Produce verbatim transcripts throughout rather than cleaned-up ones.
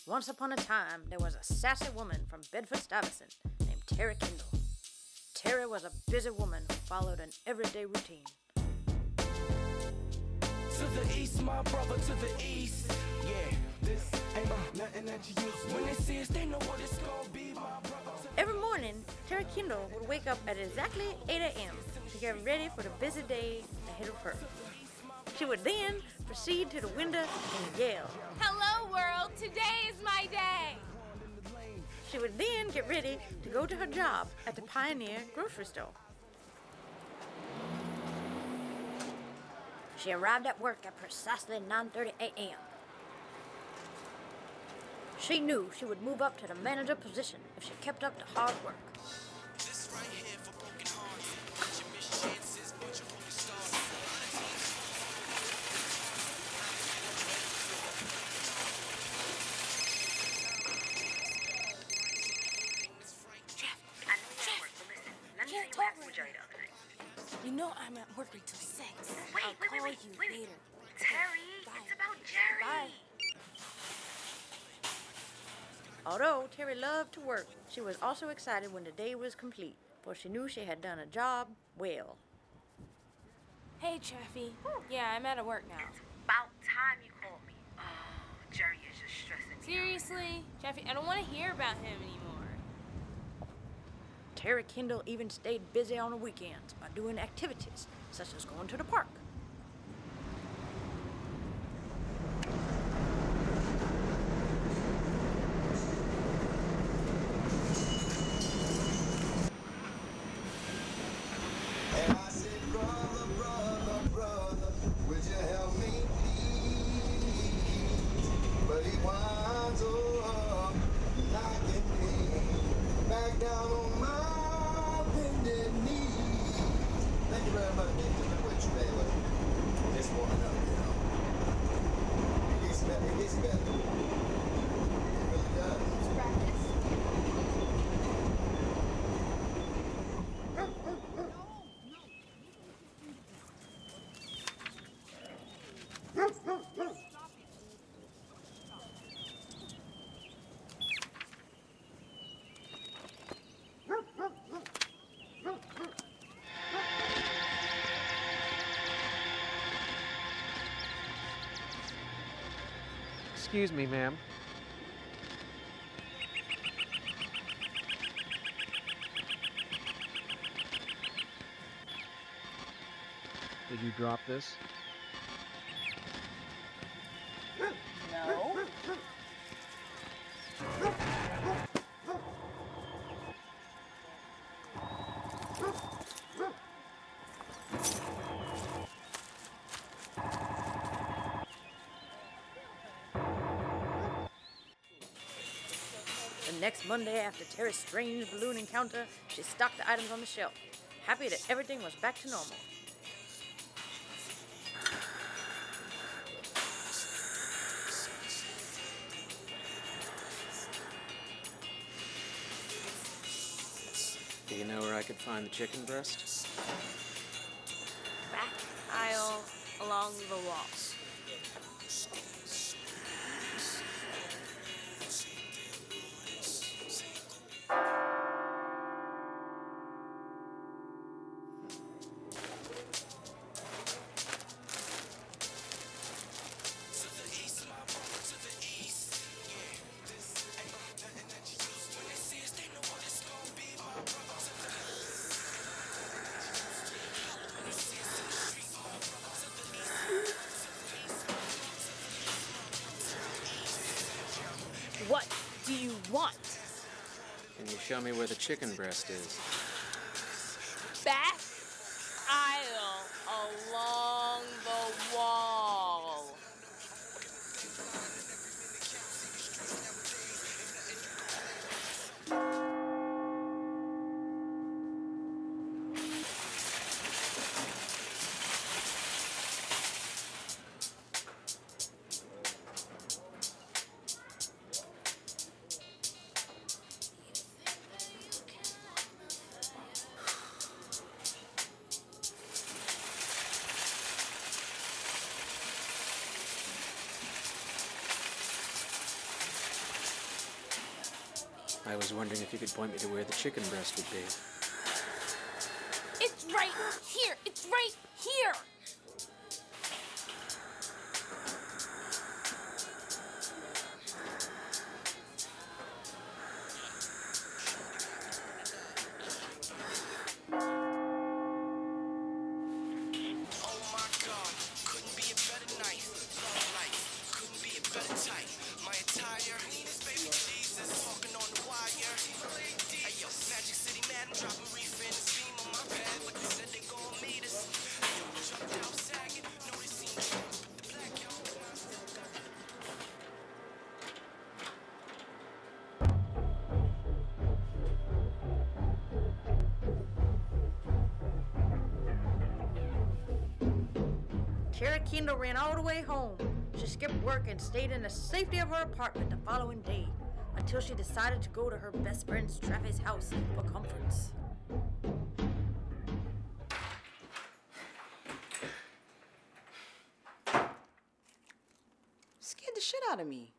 Once upon a time, there was a sassy woman from Bedford-Stuyvesant named Terry Kendall. Terry was a busy woman who followed an everyday routine. To the east, my brother, to the east. Yeah, this ain't uh, nothing that you use. When they see us, they know what it's gonna be, my brother. Every morning, Terry Kendall would wake up at exactly eight a m to get ready for the busy day ahead of her. She would then proceed to the window and yell, "Hello, world! Today is my day!" She would then get ready to go to her job at the Pioneer grocery store. She arrived at work at precisely nine thirty a m She knew she would move up to the manager position if she kept up the hard work. This right here for broken hearts. Bunch of missed chances, bunch of broken stars. Jeff, I know you're at work, but listen, let me tell you what happened with Jerry the other night. You know I'm at work until six. Wait, I'll wait, call wait, wait, you wait. later. Terry, Bye. it's about Jerry. Bye. Although Terry loved to work, she was also excited when the day was complete, for she knew she had done a job well. Hey, Chaffee. Yeah, I'm out of work now. About time you called me. Oh, Jerry is just stressing me. Seriously? Chaffee, I don't want to hear about him anymore. Terry Kendall even stayed busy on the weekends by doing activities, such as going to the park. And I said, brother, brother, brother, would you help me, please? But he winds up knocking me back down on my bended knees. Thank you very much. Thank you very much, baby. Just warming up, you know. It gets better. It gets better. It really does. It's practice. Excuse me, ma'am. Did you drop this? No. The next Monday, after Terry's strange balloon encounter, she stocked the items on the shelf, happy that everything was back to normal. Do you know where I could find the chicken breast? Back aisle along the wall. What do you want? Can you show me where the chicken breast is? Back aisle along the wall. I was wondering if you could point me to where the chicken breast would be. It's right here. It's right here. Tara Kendall ran all the way home. She skipped work and stayed in the safety of her apartment the following day until she decided to go to her best friend Traffy's house for comforts. Scared the shit out of me.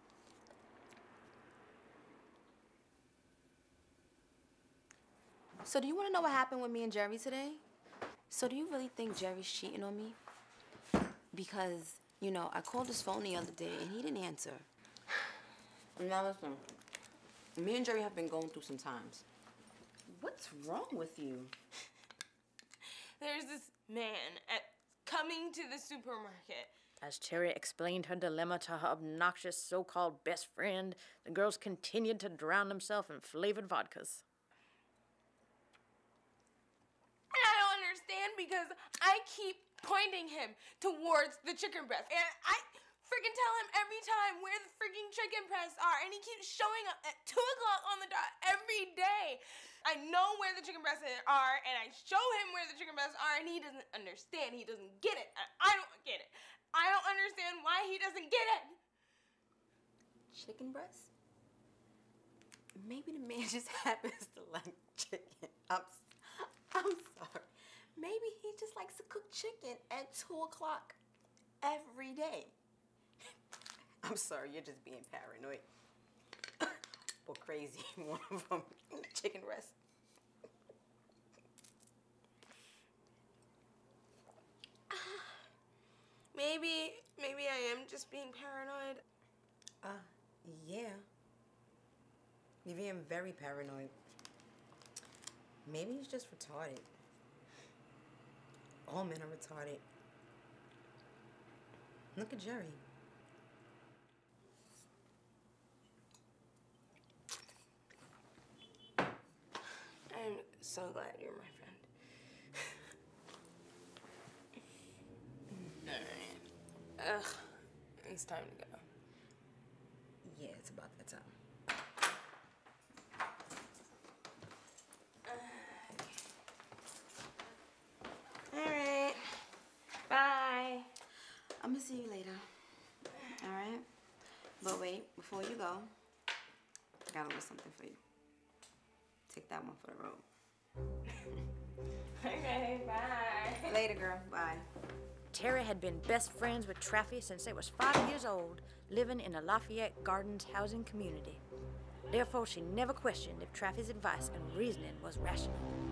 So do you want to know what happened with me and Jerry today? So do you really think Jerry's cheating on me? Because, you know, I called his phone the other day and he didn't answer. Now listen, me and Jerry have been going through some times. What's wrong with you? There's this man at coming to the supermarket. As Terry explained her dilemma to her obnoxious so-called best friend, the girls continued to drown themselves in flavored vodkas. And I don't understand because I keep pointing him towards the chicken breast. And I freaking tell him every time where the freaking chicken breasts are. And he keeps showing up at two o'clock on the dot every day. I know where the chicken breasts are, and I show him where the chicken breasts are, and he doesn't understand. He doesn't get it. And I don't get it. I don't understand why he doesn't get it. Chicken breast? Maybe the man just happens to like chicken. I'm, I'm sorry. Maybe he just likes to cook chicken at two o'clock every day. I'm sorry, you're just being paranoid. Or crazy, one of them, chicken breast. Maybe, maybe I am just being paranoid. Uh, yeah. You're being very paranoid. Maybe he's just retarded. All men are retarded. Look at Jerry. I'm so glad you're my friend. Alright. Ugh. It's time to go. Yeah, it's about that time. Alright. Bye. I'm gonna see you later. All right? But wait, before you go, I got a little something for you. Take that one for the road. Okay, bye. Later, girl. Bye. Terry had been best friends with Traffy since they was five years old, living in the Lafayette Gardens housing community. Therefore, she never questioned if Traffy's advice and reasoning was rational.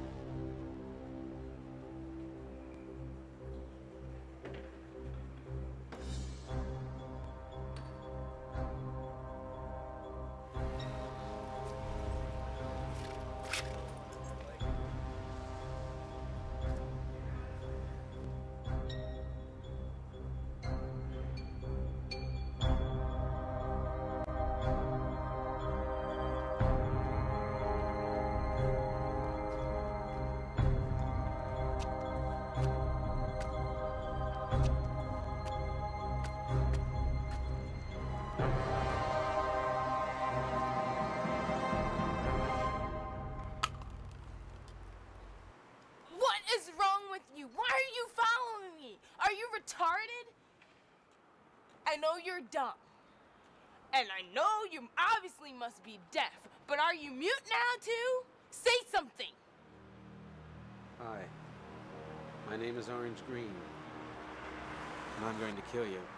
retarded? I know you're dumb. And I know you obviously must be deaf, but are you mute now too? Say something. Hi. My name is Orange Green. And I'm going to kill you.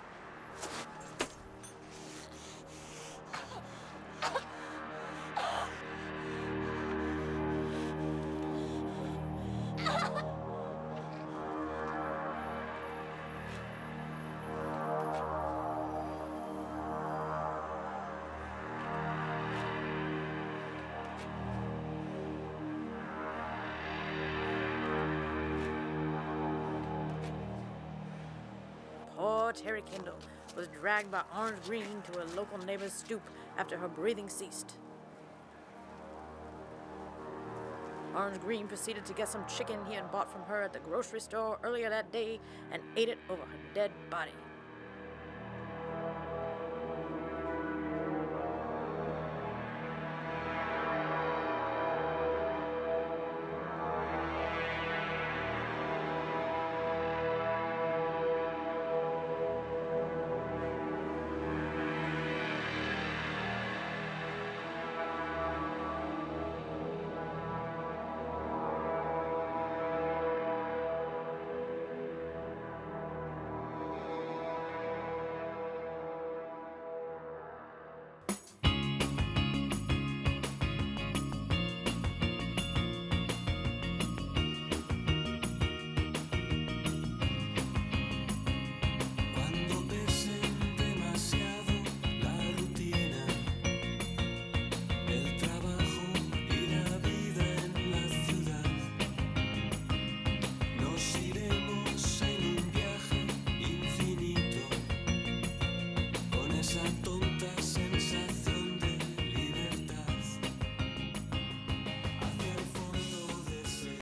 poor Terry Kendall was dragged by Orange Green to a local neighbor's stoop after her breathing ceased. Orange Green proceeded to get some chicken he had bought from her at the grocery store earlier that day and ate it over her dead body.